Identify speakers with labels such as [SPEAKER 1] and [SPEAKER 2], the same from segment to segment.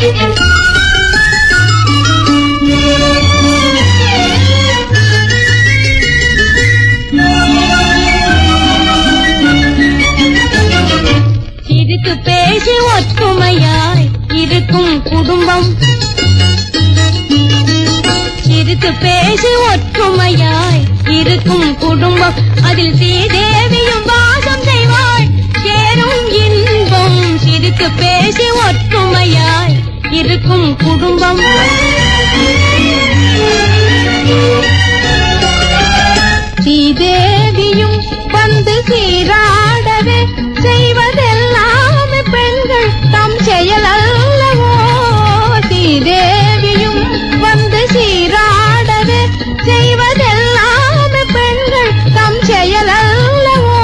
[SPEAKER 1] சிரித்து பேசி ஒற்றுமையாய் இருக்கும் குடும்பம், சிரித்து பேசி ஒற்றுமையாய் இருக்கும் குடும்பம், அதில் ஸ்ரீதேவியும் வாசம் செய்வாள் சேரும் இன்பம். சிரித்து பேசி ஒற்றுமையாய் இருக்கும் குடும்பம். ஸ்ரீதேவியும் வந்து சீராடவே செய்வதெல்லாம் பெண்கள் தம் செயல் அல்லவோ. ஸ்ரீதேவியும் வந்து சீராடவே செய்வதெல்லாம் பெண்கள் தம் செயல் அல்லவோ.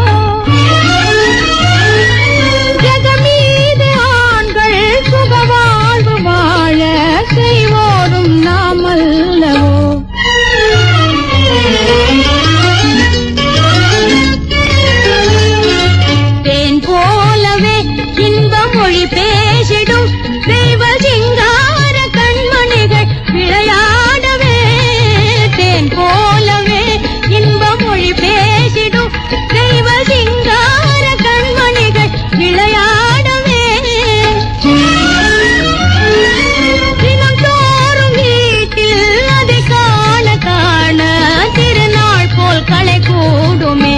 [SPEAKER 1] ஜகமீது ஆண்கள் சுகவாழ்வு வாழ செய்வோரும் நாம் அல்லவோ. தேன் போலவே இன்ப மொழி பேசிடும் தெய்வ சிங்கார கண்மணிகள் விளையாடவே. தேன் போலவே இன்ப மொழி பேசிடும் தெய்வ சிங்கார கண்மணிகள் விளையாடவே. தினம் தோறும் வீட்டில் அதை காண காண திருநாள் போல் களை கூடுமே.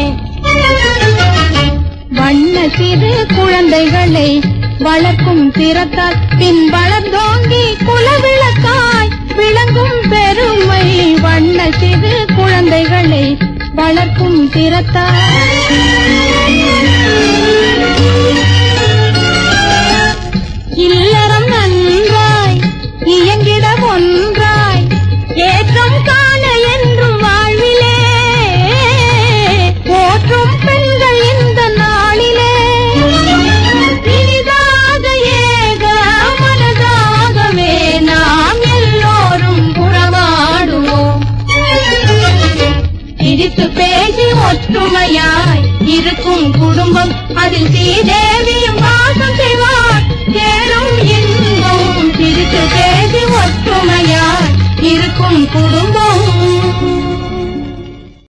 [SPEAKER 1] வண்ண சிறு குழந்தைகளை வளர்க்கும் திறத்தால் பின் வளர்ந்தோங்கி குலவிளக்காய் விளங்கும் பெருமை. வண்ண சிறு குழந்தைகளை வளர்க்கும் திறத்தால் இல்லறம் நன்றாய் இயங்கிட ஒன்றாய் ஏற்றம் காண என்றும் வாழ்விலே போற்றும் பெண்கள் இந்த நாளிலே. இனிதாக ஏக மனதாகவே நாம் எல்லோரும் உறவாடுவோம். சிரித்து பேசி ஒற்றுமையாய் இருக்கும் குடும்பம், அதில் ஸ்ரீதேவியும் வாசம் செய்வாள் சேரும் இன்பம். சிரித்து பேசி ஒற்றுமையாய் இருக்கும் குடும்பம்.